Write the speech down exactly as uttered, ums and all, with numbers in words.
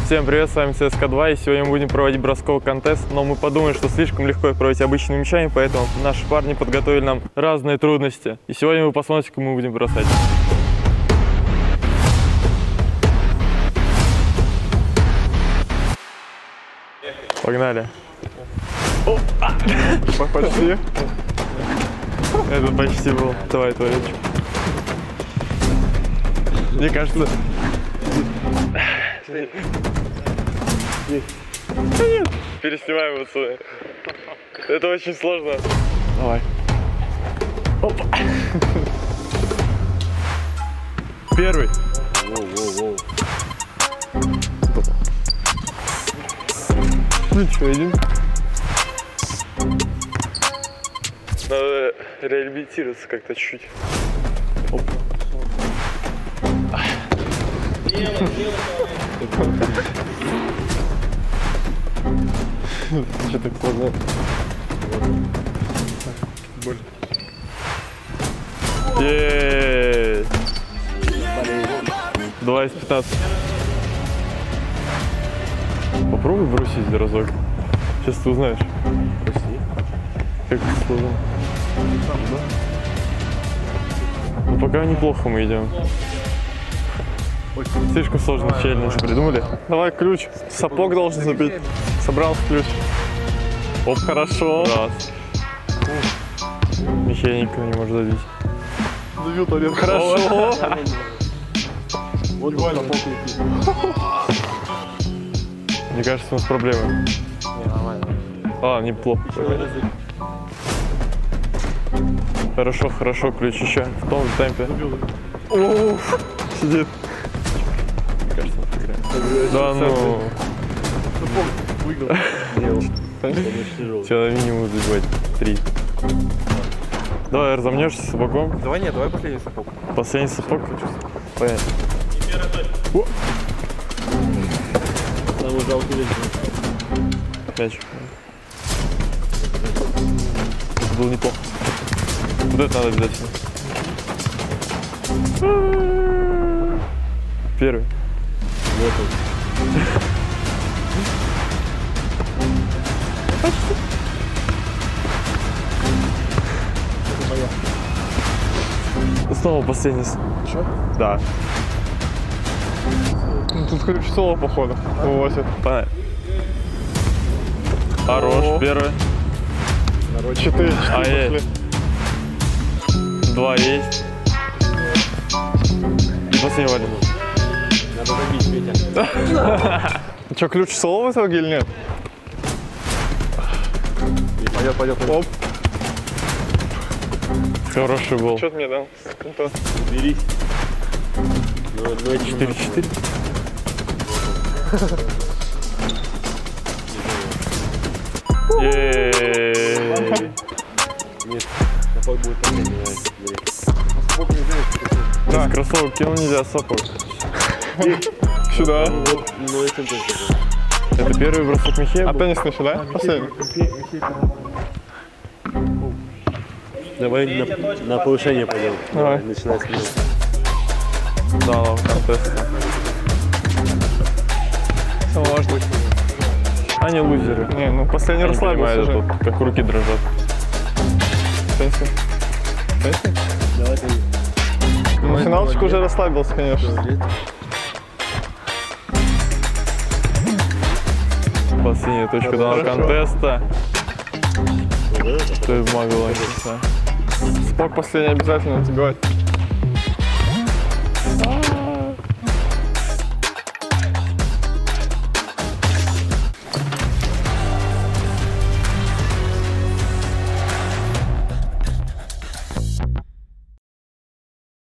Всем привет, с вами си эс ка два, и сегодня мы будем проводить бросковый контест, но мы подумали, что слишком легко проводить обычными мячами, поэтому наши парни подготовили нам разные трудности. И сегодня вы посмотрите, как мы будем бросать. Погнали. О, а! Почти. Это почти был. Давай, Толечек. Мне кажется... Нет. Нет. Переснимаем отсюда. Это очень сложно. Давай. Опа. Первый. Воу-воу-воу. Ну что, идем? Надо реабилитироваться как-то чуть-чуть. Опа. Что так сложно? Боль. Еее! два из пятнадцати. Попробуй бросить разок. Сейчас ты узнаешь. Прости. Как это сложно. Ну пока неплохо мы идем. Слишком сложный челлендж придумали. Давай ключ. Сапог должен забить. Собрал ключ. Оп, хорошо. Раз. Михей никто не может забить. Забил тарелку. Хорошо. Вот сапог летит. Мне кажется, у нас проблемы. Не, нормально. А, неплохо. Хорошо, хорошо, ключ еще. В том же темпе. Уф, сидит. Да ну. Выиграл. Все, на минимум забивать. Три. Давай разомнешься сапогом. Давай нет, давай последний сапог. Последний сапог? Понятно. Самый жалкий лень. Мяч. Это было неплохо. Вот это надо обязательно. Первый. Вот он. Снова последний. Что? Да. Ну, тут ключ соло, походу. Вот. Понятно. Хорош, о, первый. Четыре. А есть. Два есть. И последний валим. Надо забить, Петя. Что, ключ соло в итоге или нет? Пойдет, пойдет, пойдет. Оп. Хороший был. Что ты мне дал? Берись. четыре четыре. Нет, сапог будет там, не сапог не знаю. Да, кроссовок кинул, нельзя сапог. Сюда. Это первый бросок Михея. А теннисный сюда? Последний. Давай на, на повышение пойдем. Давай. Начинай с него. Да, ладно, контест. Все может быть. Они лузеры. Не, ну последний расслабился уже. Тут, как руки дрожат. Теннисный. Теннисный? Давай ты. Ну, финалочку уже расслабился, конечно. Последняя точка данного контеста. Что из магла? Спок последний обязательно забивать.